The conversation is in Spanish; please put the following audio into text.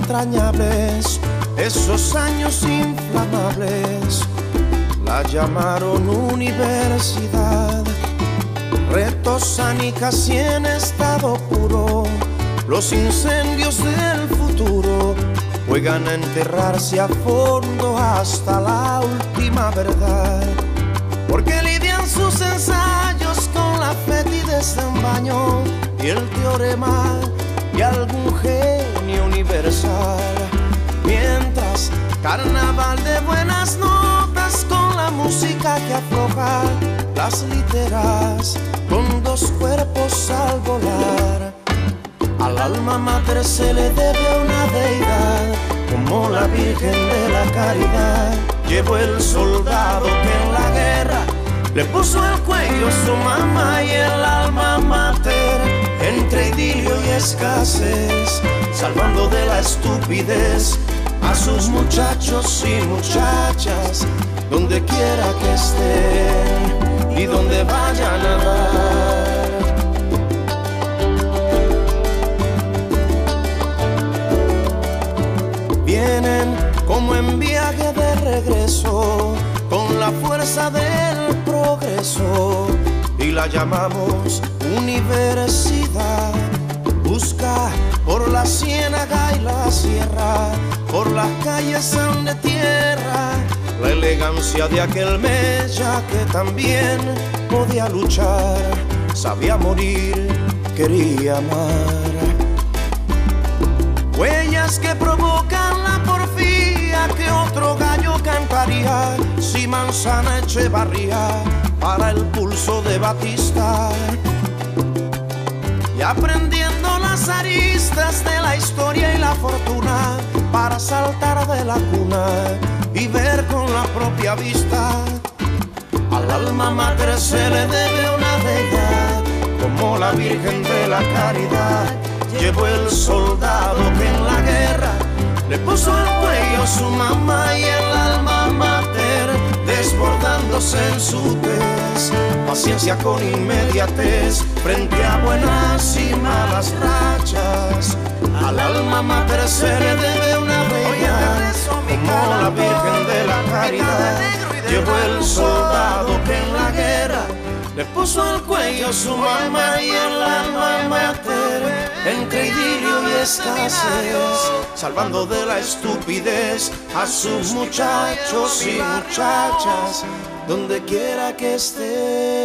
entrañables, esos años inflamables, la llamaron universidad. Retosan y casi en estado puro, los incendios del futuro juegan a enterrarse a fondo hasta la última verdad, porque lidian sus ensayos con la fetidez de un baño y el teorema de algún genio universal. Mientras carnaval de buenas notas con la música que afloja las literas con dos cuerpos al volar. Al alma mater se le debe una deidad, como la Virgen de la Caridad. Llevó el soldado que en la guerra le puso el cuello a su mamá, y el alma mater entre idilio y escasez, salvando de la estupidez a sus muchachos y muchachas, donde quiera que estén y donde vayan a dar. Vienen como en viaje de regreso, con la fuerza del progreso, y la llamamos universidad. Busca por la ciénaga y la sierra, por las calles de tierra, la elegancia de aquel mella que también podía luchar, sabía morir, quería amar. Huellas que provocan la porfía, que otro gallo cantaría si Manzana Echevarría para el pulso de Batista. Y aprendiendo las aristas de la historia y la fortuna, para saltar de la cuna y ver con la propia vista. Al alma mater se le debe una deidad, como la Virgen de la Caridad. Llevó el soldado que en la guerra le puso el cuello a su mamá, y el alma mater desbordándose en su tez. Paciencia con inmediatez frente a buenas y malas rachas. Al alma mater se le debe una deidad, como la Virgen de la Caridad. Llevó el soldado que en la guerra le puso el cuello a su mamá, y el alma mater entre idilio y escasez, salvando de la estupidez a sus muchachos y muchachas, donde quiera que estén.